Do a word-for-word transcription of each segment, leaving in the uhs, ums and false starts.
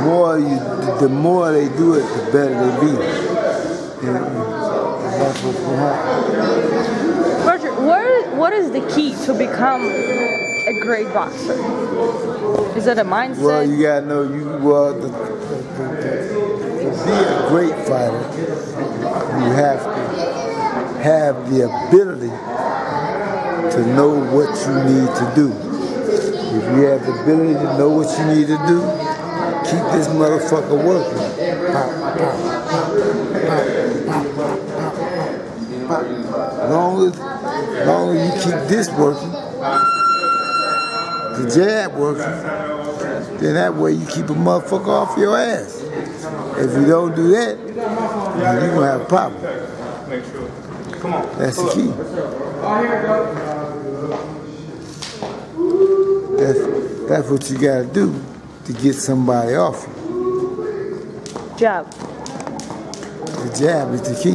more you, the more they do it, the better they be. And that's what's going to happen. Roger, what, what is the key to become a great boxer? Is it a mindset? Well, you gotta know you well the, the, the, the, to be a great fighter, you have to have the ability to know what you need to do. If you have the ability to know what you need to do, keep this motherfucker working. Pop, pop, pop, pop, pop, pop, pop. Long as, long as you keep this working, the jab working, then that way you keep a motherfucker off your ass. If you don't do that, then you're gonna have a problem. That's the key. That's, that's what you gotta do to get somebody off you. Jab. The jab is the key.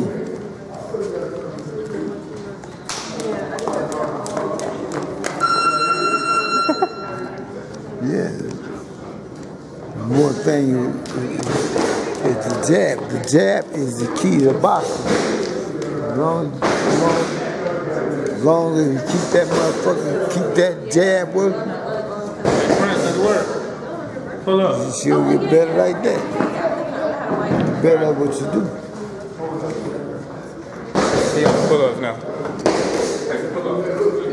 Yeah. One thing is, is the jab. The jab is the key to boxing. As long, long, as long as you keep that motherfucker, keep that jab working, Pull up. she'll get better like that. Get better at what you do. Yeah, pull up now. Pull up.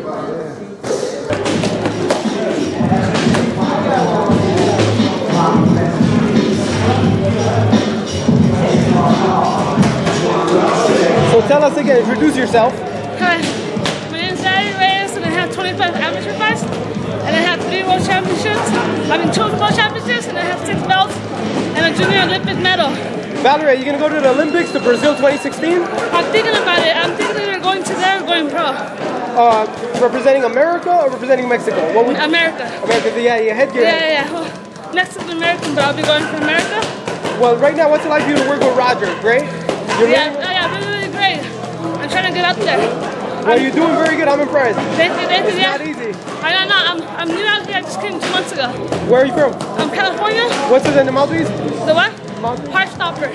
So tell us again, introduce yourself. Hi, my name is Daddy Reyes, and I have twenty-five amateur fights, and I have three world championships. I mean, two world championships, and I have six belts, and a junior Olympic medal. Valerie, are you going to go to the Olympics, to Brazil twenty sixteen? I'm thinking about it. I'm thinking either going to there or going pro. Uh, representing America or representing Mexico? What would America. America, yeah, your headgear. Yeah, yeah, yeah. Well, Mexican American, but I'll be going for America. Well, right now, what's it like for you to work with Roger? Great? You're Yeah, really, oh, yeah, really, really great. I'm trying to get up there. well, you're doing very good. I'm impressed. Thank you, thank you. It's Yeah. not easy. I know, no, I'm, I'm new out here. I just came two months ago. Where are you from? I'm California. What's the name? Maltese? The what? Heart stopper.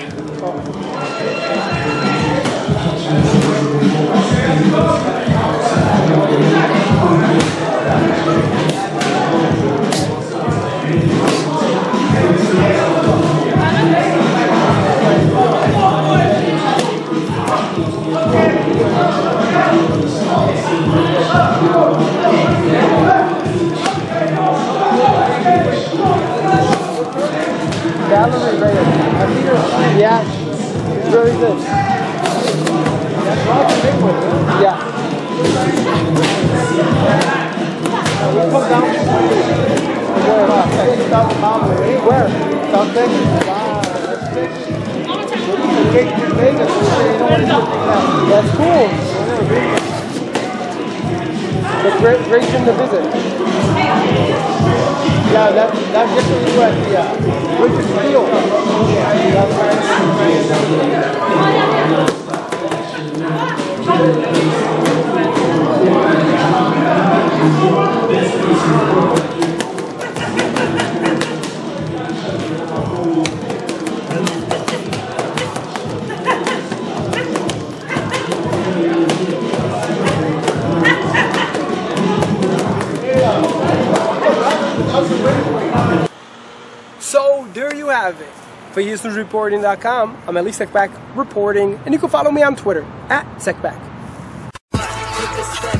Valerie Reyes. I see her. Yeah. It's very good. That's Roger big one. Yeah. Uh, we come down. Where? Where? South Texas. Wow. That's cool. It's great, great gym to visit. Yeah, that, that's just what you at the uh, Richard Steel. So there you have it. For Houston Reporting dot com, I'm Ali Sekbak reporting, and you can follow me on Twitter at Sekbak.